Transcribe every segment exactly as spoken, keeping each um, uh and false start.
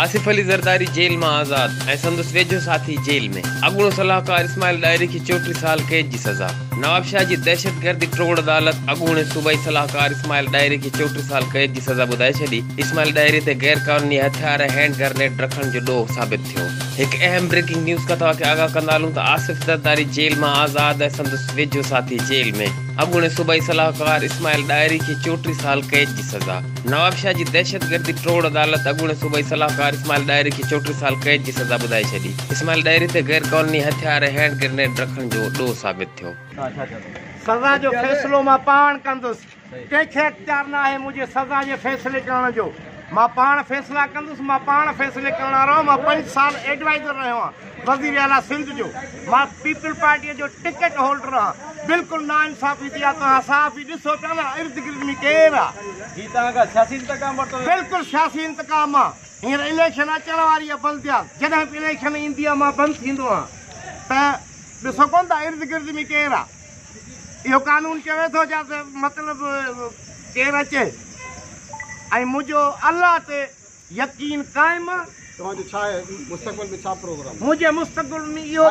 Asif Ali Zardari jail में आज़ाद ऐं संदसि वेझो साथी जेल में। अॻूणो सलाहकार इस्माइल डायरी की चोटीह साल कैद की सज़ा। नवाब शाह जी दहशतगर्दी ट्रोड़ अदालत अॻूणे सूबाई सलाहकार इस्माइल डायरी की चोटीह साल कैद की सज़ा ॿुधाए छॾी। इस्माइल डायरी ते गैर कानूनी हथियार हैंड ग्रेनेड रखण जो ॾोह साबित थियो। एक अहम ब्रेकिंग न्यूज़ का तव्हांखे आगाह कंदा हलूं त आसिफ ज़रदारी जेल में आज़ाद ऐं संदसि वेझो साथी जेल में। अॻूणे सूबाई सलाहकार इस्माइल डायरी की चोटीह साल कैद की सज़ा। नवाब शाह जी दहशतगर्दी ट्रोड़ अदालत अॻूणे सूबाई सलाहकार इस्माइल डायरी की चोटीह साल कैद की सज़ा ॿुधाए छॾी। इस्माइल डायरी ते गैर कानूनी हथियार हैंड ग्रेनेड रखण जो ॾोह साबित थियो। सज़ा जो फ़ैसिलो मां पाण कंदुसि, कंहिंखे इख्तियार न आहे मुंहिंजे सज़ा जे फ़ैसिले करण जो। मां पाण फ़ैसिला कंदुसि, मां पाण फ़ैसिले करण वारो। मां पंज साल एडवाइज़र रहियो आहियां वज़ीर आला सिंध जो। मां पीपल पार्टीअ जो टिकट होल्डर आहियां। बिल्कुलु ना इंसाफ़ी थी आहे। तव्हां साफ़ ई ॾिसो पिया न इर्द गिर्द में केरु आहे। बिल्कुलु सियासी इंतकाम आहे। हींअर इलेक्शन अचण वारी आहे बल्दियात। जॾहिं बि इलेक्शन ईंदी आहे मां बंदि थींदो आहियां। त ॾिसो कोन था इर्द गिर्द में केरु आहे। इहो कानून चवे थो छा त मतिलबु केरु अचे ऐं मुंहिंजो अल्लाह ते यकीन क़ाइमु आहे। तव्हांजो छा आहे मुस्तक़बिल में छा प्रोग्राम? मुंहिंजे मुस्तक़बिल में इहो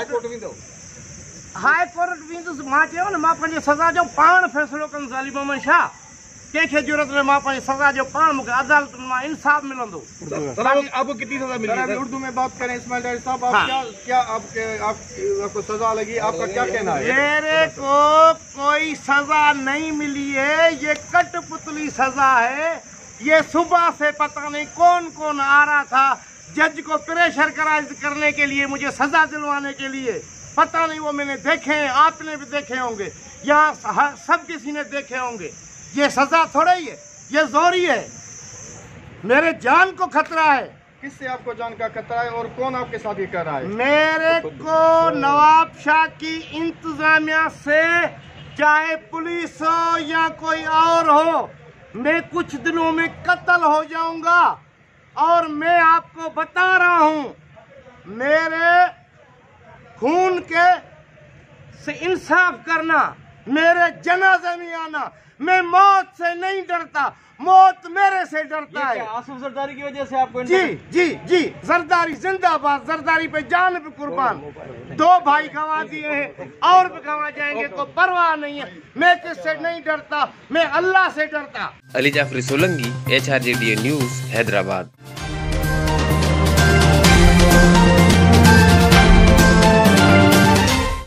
हाई कोर्ट वेंदुसि। मां चयो न मां पंहिंजे सज़ा जो पाण फ़ैसिलो कंदुसि। अली मोहम्मद शाह कंहिंखे ज़रूरत न, मां पंहिंजी सज़ा जो पाण, मूंखे अदालतुनि मां इंसाफ़ मिलंदो। आपको कितनी सजा मिली? उर्दू में बात करें इस्माइल डायरी साहब, आप क्या क्या आपके आपको सजा लगी? आपका क्या कहना है? मेरे को कोई सजा नहीं मिली है। ये कठपुतली सजा है। ये सुबह से पता नहीं कौन कौन आ रहा था जज को प्रेशर कराइज करने के लिए, मुझे सजा दिलवाने के लिए। पता नहीं वो मैंने देखे हैं, आपने भी देखे होंगे, यहाँ सब किसी ने देखे होंगे। ये सजा थोड़ा ही है, ये जोरी है। मेरे जान को खतरा है। किससे आपको जान का खतरा है और कौन आपके साथ ये कर रहा है? मेरे को नवाब शाह की इंतजामिया से, चाहे पुलिस हो या कोई और हो, मैं कुछ दिनों में कत्ल हो जाऊंगा। और मैं आपको बता रहा हूं, मेरे खून के से इंसाफ करना, मेरे जनाजे में आना। मैं मौत से नहीं डरता, मौत मेरे से डरता है। आसिफ ज़रदारी की वजह से आपको? जी जी जी, ज़रदारी जिंदाबाद। ज़रदारी पे जान पे कुर्बान। दो भाई गंवा दिए हैं और भी गंवा जाएंगे, को परवाह नहीं है। मैं किससे नहीं डरता, मैं अल्लाह से डरता। Ali Jafri Solanki, H R J D news, Hyderabad.